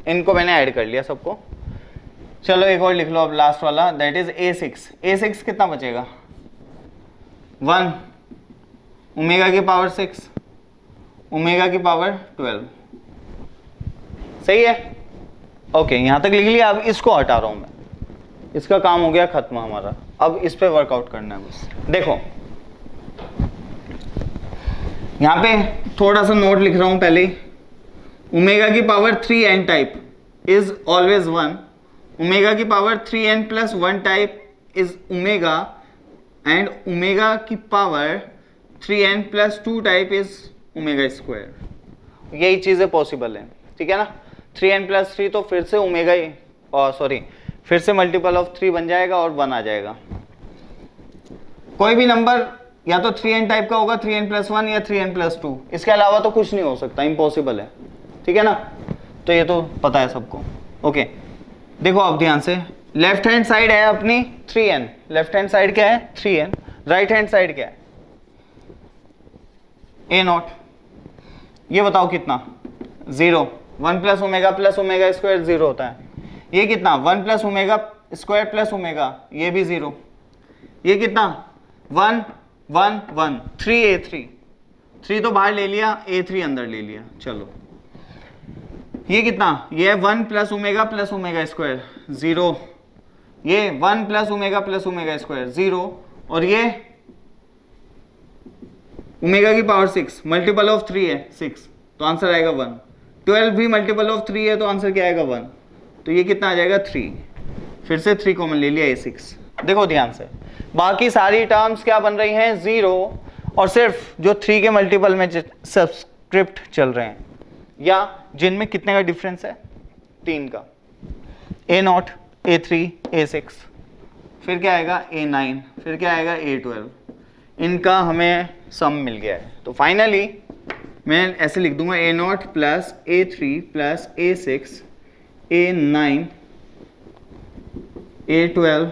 इनको मैंने ऐड कर लिया सबको। चलो एक और लिख लो अब लास्ट वाला, दैट इज a6। a6 कितना बचेगा 1 ओमेगा की पावर 6 ओमेगा की पावर 12। सही है, ओके यहां तक लिख लिया। अब इसको हटा रहा हूं मैं, इसका काम हो गया खत्म हमारा। अब इस पे वर्कआउट करना है बस। देखो यहां पे थोड़ा सा नोट लिख रहा हूं पहले ही, ओमेगा की power 3n type is always 1, omega की power 3n plus 1 type is omega, and omega की power 3n plus 2 type is omega square. यही चीजें पॉसिबल है, ठीक है ना। 3n प्लस 3 तो फिर से ओमेगा ही, सॉरी फिर से मल्टीपल ऑफ 3 बन जाएगा और 1 आ जाएगा। कोई भी नंबर या तो 3n टाइप का होगा, 3n प्लस 1 या 3n प्लस 2, इसके अलावा तो कुछ नहीं हो सकता, इम्पॉसिबल है, ठीक है ना। तो ये तो पता है सबको। ओके देखो अब ध्यान से, लेफ्ट हैंड साइड है अपनी 3n, लेफ्ट हैंड साइड क्या है 3n, राइट हैंड साइड क्या है a0। ये बताओ कितना 0, 1 प्लस ओमेगा स्क्वायर 0 होता है। ये कितना 1 plus omega square plus omega, ये भी 0। ये कितना 1 1 1 3a3, 3 तो बाहर ले लिया, a3 अंदर ले लिया। चलो ये कितना, ये है 1 प्लस ओमेगा स्क्वायर 0, ये 1 प्लस ओमेगा स्क्वायर 0, और ये ओमेगा की पावर 6 मल्टीपल ऑफ 3 है 6, तो आंसर आएगा 1। 12 भी मल्टीपल ऑफ 3 है तो आंसर क्या आएगा 1, तो ये कितना आ जाएगा 3। फिर से 3 कॉमन ले लिया a6। देखो ध्यान से, बाकी सारी टर्म्स क्या बन रही हैं 0, और सिर्फ जो 3 के मल्टीपल में सब्सक्रिप्ट चल रहे हैं या जिनमें कितने का डिफरेंस है 3 का, a0 a3 a6, फिर क्या आएगा a9, फिर क्या आएगा a12, इनका हमें सम मिल गया है। तो फाइनली मैं ऐसे लिख दूंगा a0 plus a3 plus a6 a9 a12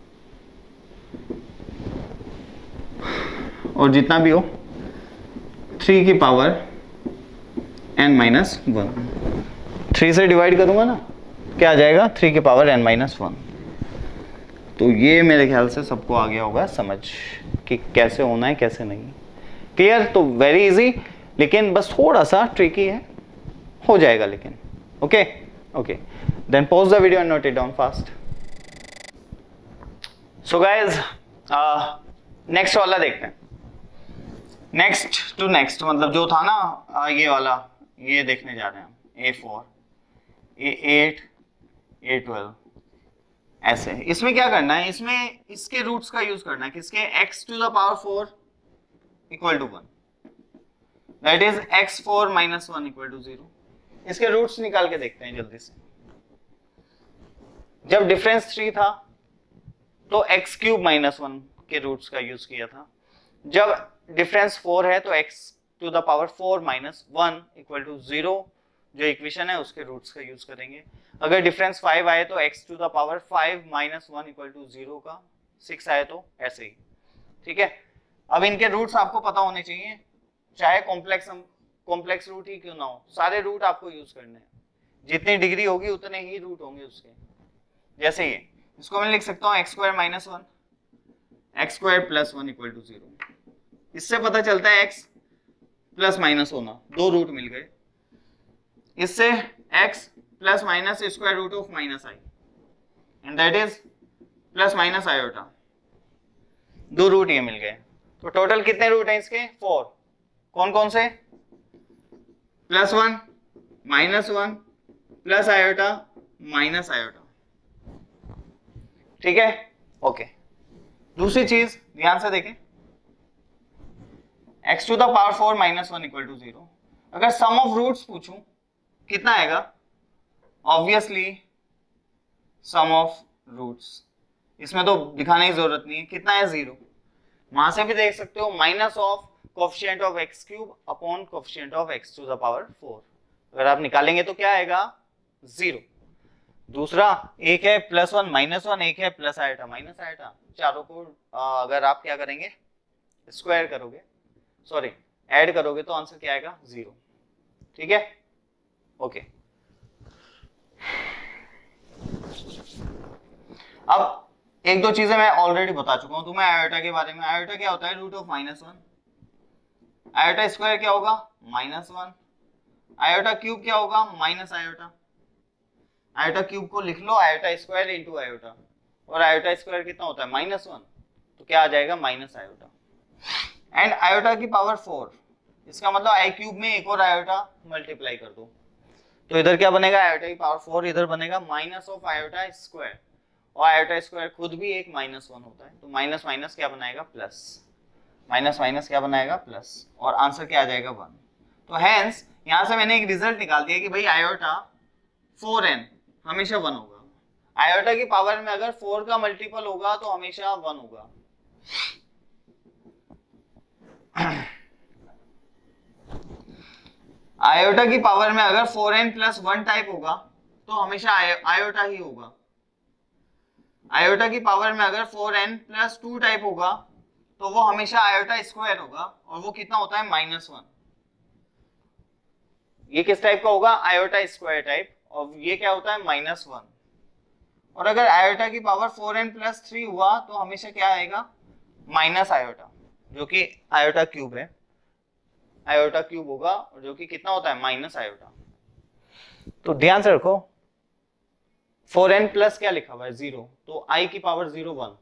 और जितना भी हो 3 की पावर n माइनस 1, 3 से डिवाइड करूंगा ना, क्या आ जाएगा 3 की पावर n माइनस 1। तो ये मेरे ख्याल से सबको आ गया होगा समझ कि कैसे होना है कैसे नहीं। क्लियर? तो वेरी इजी, लेकिन बस थोड़ा सा ट्रिकी है, हो जाएगा लेकिन। Okay okay, then pause the video and note it down fast. So guys next वाला देखते हैं। नेक्स्ट टू नेक्स्ट मतलब जो था ना ये वाला, ये देखने जा रहे हैं हम a4 a8 a12 ऐसे। इसमें क्या करना है, इसमें इसके रूट्स का यूज करना है, किसके x to the power 4 equal to 1, that is x4 minus 1 equal to 0। इसके रूट्स निकाल के देखते हैं जल्दी से। जब डिफरेंस 3 था तो x क्यूब माइनस 1 के रूट्स का यूज किया था। जब डिफरेंस 4 है तो x to the power 4 minus 1 equal to 0 जो इक्वेशन है उसके रूट्स का यूज करेंगे। अगर डिफरेंस 5 आए तो x to the power 5 minus 1 equal to 0 का, 6 आए तो ऐसे ही, ठीक है। अब इनके रूट्स आपको पता होने चाहिए, चाहे कॉम्प्लेक्स रूट ही क्यों ना हो, सारे रूट आपको यूज करने हैं। जितनी डिग्री होगी उतने ही रूट होंगे उसके। जैसे ये, इसको मैं लिख सकता हूँ x square minus 1 x square plus 1 equal to 0। इससे पता चलता है x प्लस माइनस होना, दो रूट मिल गए। इससे x plus minus square root of minus I and that is plus minus iota, दो रूट ये मिल गए। तो टोटल कितने रूट हैं इसके 4। कौन कौन से, plus 1 minus 1 plus iota minus iota, ठीक है। ओके, दूसरी चीज ध्यान से देखें, x to the power 4 minus 1 equal to 0। अगर सम ऑफ रूट्स पूछूं कितना आएगा, ऑब्वियसली सम ऑफ रूट्स, इसमें तो दिखाने की जरूरत नहीं है, कितना है 0। वहां से भी देख सकते हो minus of coefficient of x cube upon coefficient of x to the power 4। अगर आप निकालेंगे तो क्या आएगा 0। दूसरा एक है प्लस 1 माइनस 1, एक है प्लस आयोटा माइनस आयोटा, चारों को अगर आप क्या करेंगे स्क्वायर करोगे, सॉरी ऐड करोगे तो आंसर क्या आएगा 0, ठीक है। ओके अब एक दो चीजें मैं ऑलरेडी बता चुका हूं तुम्हें आयोटा के बारे में। आयोटा क्या होता है? Root of -1। आयोटा स्क्वायर क्या होगा? -1। आयोटा क्यूब क्या होगा? Minus iota. आयोटा क्यूब को लिख लो आयोटा स्क्वायर इंटू आयोटा, और आयोटा स्क्वायर कितना होता है? -1, तो क्या आ जाएगा? Minus iota. एंड आयोटा की पावर 4, इसका मतलब आई क्यूब में एक और आयोटा मल्टीप्लाई कर दो, तो इधर क्या बनेगा? आयोटा की पावर 4, इधर बनेगा माइनस ऑफ आयोटा स्क्वायर, और आयोटा स्क्वायर खुद भी एक -1 होता है, तो माइनस माइनस क्या बनाएगा? प्लस। माइनस माइनस क्या बनाएगा? प्लस। और आंसर क्या आ जाएगा? 1। तो हैंस यहां से मैंने एक रिजल्ट निकाल दिया कि भाई आयोटा 4n हमेशा 1 होगा। आयोटा की पावर में अगर 4 का मल्टीपल होगा तो हमेशा 1 होगा। आयोटा की पावर में अगर 4n प्लस 1 टाइप होगा तो हमेशा आयोटा ही होगा। आयोटा की पावर में अगर 4n प्लस 2 टाइप होगा तो वो हमेशा आयोटा स्क्वायर होगा, और वो कितना होता है? -1। ये किस टाइप का होगा? आयोटा स्क्वायर टाइप, और ये क्या होता है? -1। और अगर आयोटा की पावर 4n प्लस 3 हुआ तो हमेशा क्या आएगा? माइनस आयोटा, जो कि आयोटा क्यूब है। आयोटा क्यूब होगा, जो कि कितना होता है? Minus iota. तो ध्यान से रखो 4n प्लस क्या लिखा हुआ है? 0, तो i की पावर 0 1,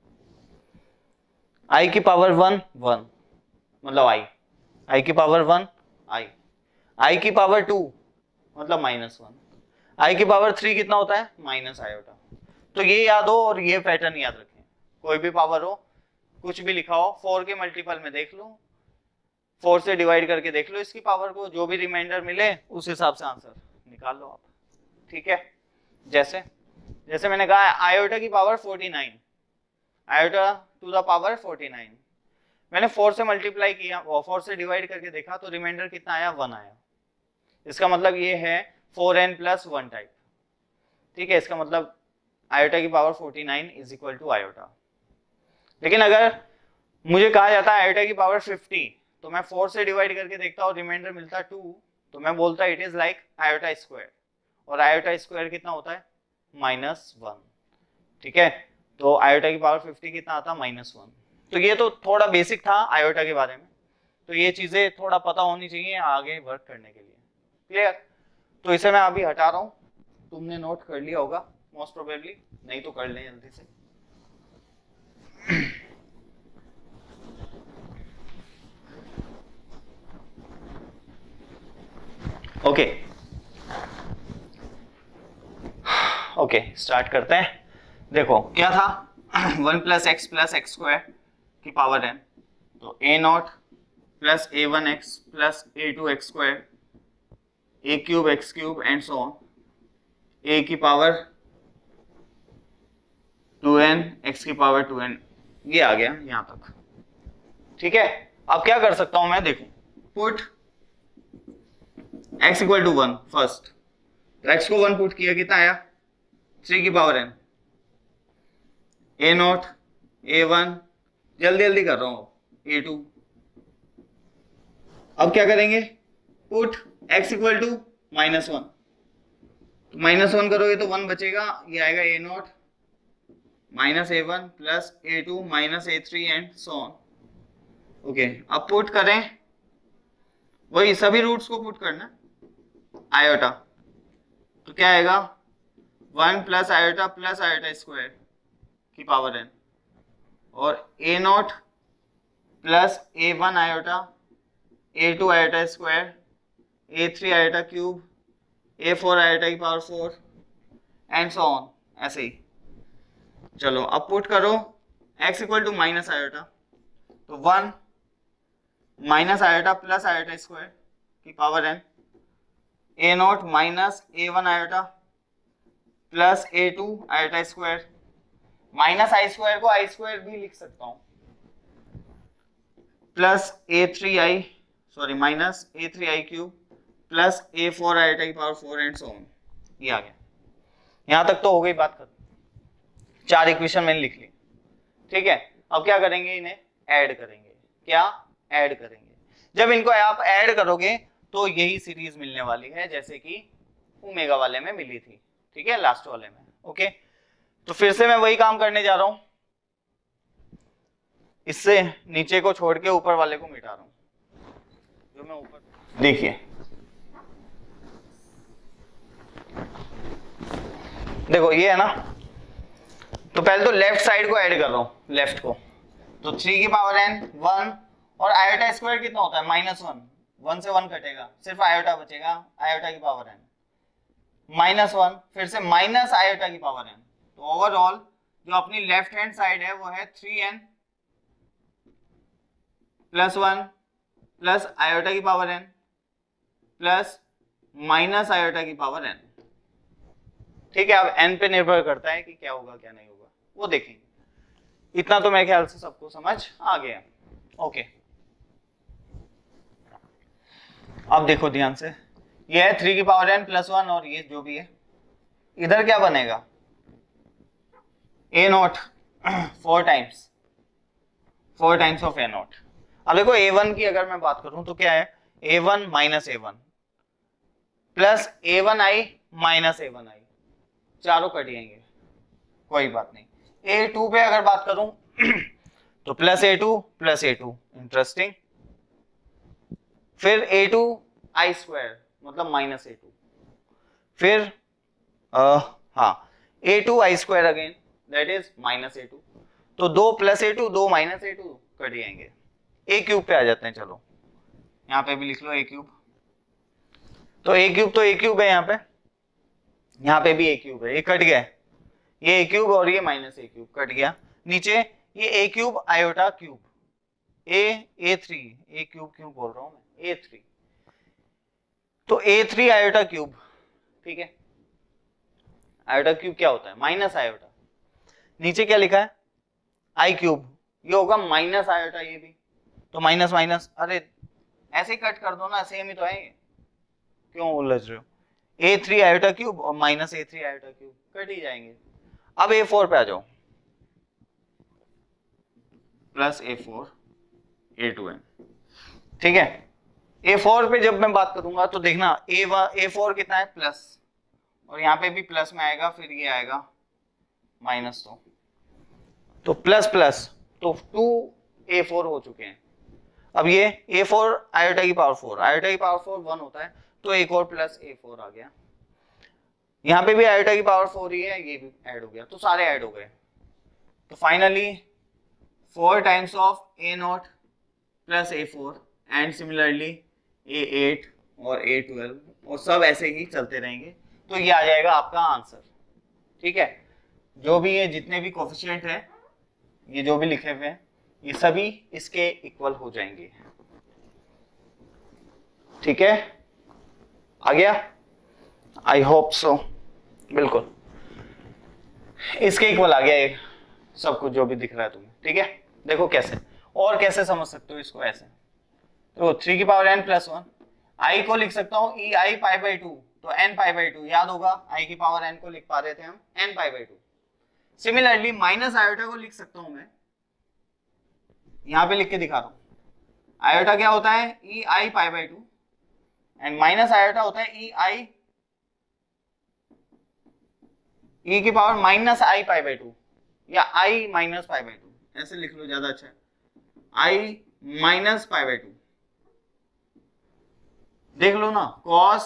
i की पावर 1 1, मतलब i की पावर 1 i की पावर 2 मतलब -1, i की पावर 3 कितना होता है? Minus iota. तो ये याद हो और ये पैटर्न याद रखें, कोई भी पावर हो, कुछ भी लिखा हो, 4 के मल्टीपल में देख लो, 4 से डिवाइड करके देख लो इसकी पावर को, जो भी रिमाइंडर मिले उस हिसाब से आंसर निकाल लो आप। ठीक है, जैसे मैंने कहा आयोटा की power 49, iota to the power 49, मैंने 4 से मल्टीप्लाई किया, 4 से डिवाइड करके देखा तो रिमाइंडर कितना आया? 1 आया। इसका मतलब ये है 4n प्लस 1 टाइप। ठीक है, इसका मतलब आयोटा की power 49 is equal to iota. लेकिन अगर मुझे कहा जाता है आयोटा की पावर 50, तो मैं 4 से डिवाइड करके देखता हूँ, रिमाइंडर मिलता 2, तो मैं बोलता it is like iota square, और आयोटा स्क्वायर कितना होता है? -1। ठीक है, तो आयोटा की पावर 50 कितना आता? -1। तो ये तो थोड़ा बेसिक था आयोटा के बारे में, तो ये चीजें थोड़ा पता होनी चाहिए आगे वर्क करने के लिए। क्लियर? तो इसे मैं अभी हटा रहा हूँ, तुमने नोट कर लिया होगा मोस्ट प्रोबेबली, नहीं तो कर लें जल्दी से। ओके, स्टार्ट करते हैं। देखो क्या था? 1 प्लस एक्स स्क्वायर की पावर n, तो a0 plus a1x plus a2x square, a cube x cube and so on, a की पावर 2n x की पावर 2n, ये आ गया यहां तक। ठीक है, अब क्या कर सकता हूं मैं? देखो, put x equal to 1 first, x को 1 पुट किया, कितना आया? 3 की पावर n, a0 a1, जल्दी जल्दी कर रहा हूं, a2। अब क्या करेंगे? पुट x इक्वल टू -1, -1 करोगे तो 1 बचेगा, ये आएगा a0 minus a1 plus a2 minus a3 and so on. Okay, अब पुट करें, वही सभी रूट्स को पुट करना, आयोटा, तो क्या आएगा? 1 प्लस आयोटा स्क्वायर की पावर n, और a0 plus a1 iota, a2 iota square, a3 iota cube, a4 iota की पावर 4 एंड सो ऑन, ऐसे ही। चलो अब पुट करो x equal to minus iota, तो 1 minus iota plus iota square की power n, a0 minus a1 iota plus a2 iota square, minus I square को I square भी लिख सकता हूं, plus minus a3i cube plus a4 iota की power 4 and so on. ये आ गया, यहां तक तो हो गई बात खत्म। 4 इक्वेशन मैंने लिख ली। ठीक है, अब क्या करेंगे? इन्हें ऐड करेंगे। क्या? ऐड करेंगे। जब इनको आप ऐड करोगे तो यही सीरीज मिलने वाली है, जैसे कि ओमेगा वाले में मिली थी। ठीक है, लास्ट वाले में। ओके, तो फिर से मैं वही काम करने जा रहा हूं, इससे नीचे को छोड़ के ऊपर वाले को मिटा रहा हूं, जो मैं ऊपर, देखिए देखो ये है ना, तो पहले तो लेफ्ट साइड को ऐड कर रहा हूं, लेफ्ट को, तो 3 की पावर n 1 और आयोटा स्क्वायर कितना होता है -1, 1 से 1 कटेगा, सिर्फ आयोटा बचेगा, आयोटा की पावर n -1, फिर से माइनस आयोटा की पावर n, तो ओवरऑल जो अपनी लेफ्ट हैंड साइड है वो है 3n प्लस 1 प्लस आयोटा की power n plus minus iota की पावर n। ठीक है, अब n पे निर्भर करता है कि क्या होगा क्या नहीं होगा, वो देखेंगे। इतना तो मेरे ख्याल से सबको समझ आ गया। ओके, अब देखो ध्यान से, ये है 3 की पावर n प्लस 1 और ये जो भी है, इधर क्या बनेगा a0 4 टाइम्स ऑफ a0। अब देखो a1 की अगर मैं बात करूं तो क्या है, a1 minus a1 plus a1i minus a1i, चारों कट जाएंगे, कोई बात नहीं। a2 पे अगर बात करूं तो प्लस a2 इंटरेस्टिंग, फिर a2i स्क्वायर मतलब माइनस a2, फिर हाँ a2i square again that is minus a2, तो 2 plus a2 2 minus a2 cut जाएंगे। a क्यूब पे आ जाते हैं, चलो यहाँ पे भी लिख लो a क्यूब, तो a क्यूब है यहाँ पे भी a क्यूब है, ये कट गया, ये a क्यूब और ये माइनस a क्यूब कट गया, नीचे ये a cube iota cube a3 a cube क्यों बोल रहा हूं मैं, a3, तो a3 आयोटा क्यूब, ठीक है, आयोटा क्यूब क्या होता है माइनस आयोटा, नीचे क्या लिखा है आई क्यूब, ये होगा माइनस आयोटा, ये भी तो माइनस माइनस, अरे ऐसे ही कट कर दो ना, सेम ही तो है ये, क्यों उलझ रहे हो, a3 आयोटा क्यूब और minus a3 iota cube cut ही जाएंगे। अब a4 पे आ जाओ, प्लस a4 a2n, ठीक है, a4 पे जब मैं बात करूंगा तो देखना a4 कितना है प्लस, और यहाँ पे भी प्लस में आएगा, फिर ये आएगा माइनस, तो प्लस प्लस तो 2a4 हो चुके हैं। अब ये a4 आयोटा की पावर 4, आयोटा की पावर 4 1 होता है, तो एक और प्लस a4 आ गया, यहाँ पे भी आयोटा की पावर 4 ही है, ये भी ऐड हो गया, तो सारे ऐड हो गए, तो finally 4 times of a0 plus a4 and similarly a8 और a12 और सब ऐसे ही चलते रहेंगे, तो ये आ जाएगा आपका आंसर। ठीक है, जो भी ये जितने भी कोफिशिएंट है, ये जो भी लिखे हुए हैं, ये सभी इसके इक्वल हो जाएंगे। ठीक है, आ गया, आई होप सो, बिल्कुल इसके इक्वल आ गया ये सब कुछ जो भी दिख रहा है तुम्हें। ठीक है, देखो कैसे और कैसे समझ सकते हो इसको, ऐसे तो 3 की पावर n प्लस 1, आई को लिख सकता हूँ e i पाई बाई 2, तो n पाई बाई 2 याद होगा, i की पावर n को लिख पा रहे थे हम n pi by 2। Similarly minus iota को लिख सकता हूं मैं, यहां पे लिख के दिखा रहा हूं, आयोटा क्या होता है e i pi by 2 and minus iota होता है e की power minus i pi by 2 या i माइनस पाई बाई 2, ऐसे लिख लो ज्यादा अच्छा है, i माइनस पाई बाई 2। देख लो ना, cos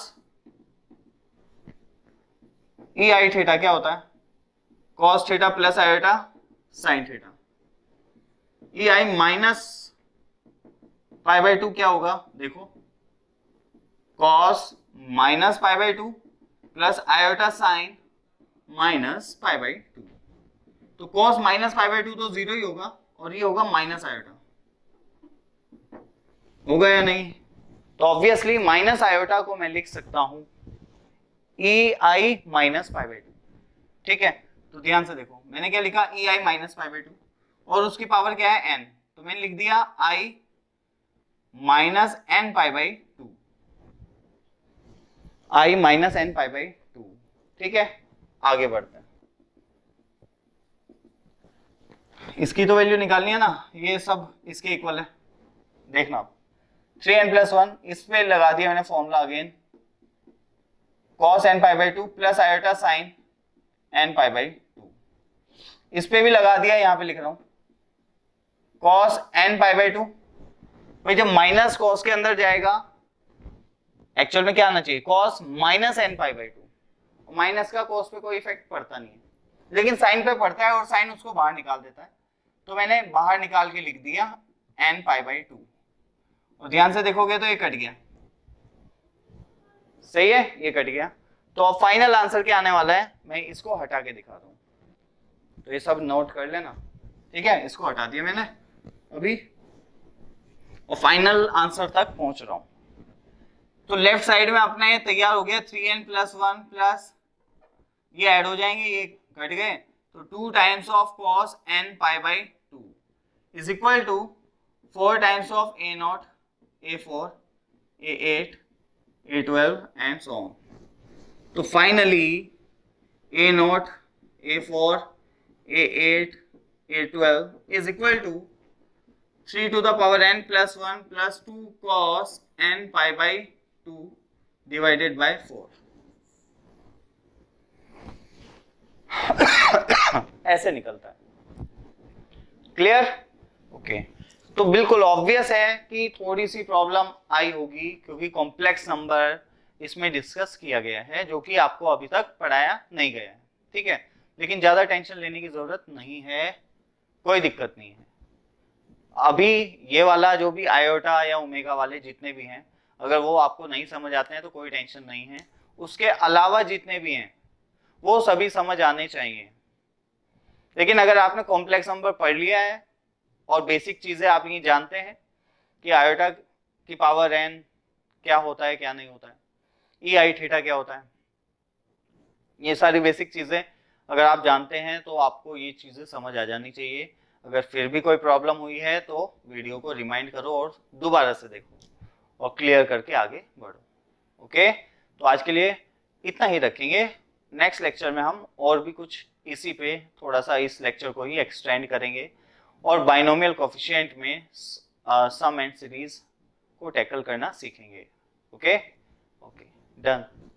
e i थीटा क्या होता है, cos theta plus iota sine theta, e i minus pi by 2 क्या होगा, देखो cos minus pi by 2 plus iota sine minus pi by 2, तो cos माइनस पाई बाई 2 तो 0 ही होगा, और ये होगा माइनस आयोटा, होगा या नहीं, तो ऑब्वियसली माइनस आयोटा को मैं लिख सकता हूं e i minus pi by 2। ठीक है, तो ध्यान से देखो, मैंने क्या लिखा e i minus pi by 2 और उसकी पावर क्या है n, तो मैंने लिख दिया i minus n pi by 2, i minus n pi by 2। ठीक है, आगे बढ़ते हैं, इसकी तो वैल्यू निकालनी है ना, ये सब इसके इक्वल है, देखना आप 3n प्लस 1, इस पे लगा दिया मैंने formula again, cos n pi by 2 plus iota sine n pi by 2, इस पे भी लगा दिया, यहाँ पे लिख रहा हूं cos n पाई बाई 2। भाई जब माइनस cos के अंदर जाएगा एक्चुअल में क्या आना चाहिए, cos minus n pi by 2। Minus का cos पे कोई इफेक्ट पड़ता नहीं है, लेकिन साइन पे पड़ता है और साइन उसको बाहर निकाल देता है, तो मैंने बाहर निकाल के लिख दिया n पाई बाई 2। और ध्यान से देखोगे तो ये कट गया, सही है, ये कट गया। तो अब फाइनल आंसर क्या आने वाला है, मैं इसको हटा के दिखाता हूं, तो ये सब नोट कर लेना, ठीक है। इसको हटा दिया मैंने अभी, और फाइनल आंसर तक पहुंच रहा हूं। तो लेफ्ट साइड में अपना ये तैयार हो गया 3n + 1 प्लस ये ऐड हो जाएंगे, ये घट गए, तो 2 times of cos n pi by 2 is equal to 4 times of a0, a4, a8, a12 and so on. तो finally a0, a4, a8, a12 is equal to 3 to the power n plus 1 plus 2 cos n pi by 2 divided by 4। ऐसे निकलता है, clear, okay. तो बिल्कुल obvious है कि थोड़ी सी problem आई होगी, क्योंकि कॉम्प्लेक्स नंबर इसमें डिस्कस किया गया है जो कि आपको अभी तक पढ़ाया नहीं गया है, ठीक है। लेकिन ज्यादा टेंशन लेने की जरूरत नहीं है, कोई दिक्कत नहीं है। अभी ये वाला जो भी आयोटा या ओमेगा वाले जितने भी हैं, अगर वो आपको नहीं समझ आते हैं तो कोई टेंशन नहीं है, उसके अलावा जितने भी हैं वो सभी समझ आने चाहिए। लेकिन अगर आपने कॉम्प्लेक्स नंबर पढ़ लिया है और बेसिक चीजें आप ये जानते हैं कि आयोटा की पावर n क्या होता है क्या नहीं होता है, ई आई थीटा क्या होता है, ये सारी बेसिक चीजें अगर आप जानते हैं तो आपको ये चीजें समझ आ जानी चाहिए। अगर फिर भी कोई प्रॉब्लम हुई है तो वीडियो को रिमाइंड करो और दोबारा से देखो और क्लियर करके आगे बढ़ो, ओके। तो आज के लिए इतना ही रखेंगे, नेक्स्ट लेक्चर में हम और भी कुछ इसी पे थोड़ा सा इस लेक्चर को ही एक्सटेंड करेंगे और बाइनोमियल कोएफिशिएंट में सम एंड सीरीज को टैकल करना सीखेंगे, ओके, डन।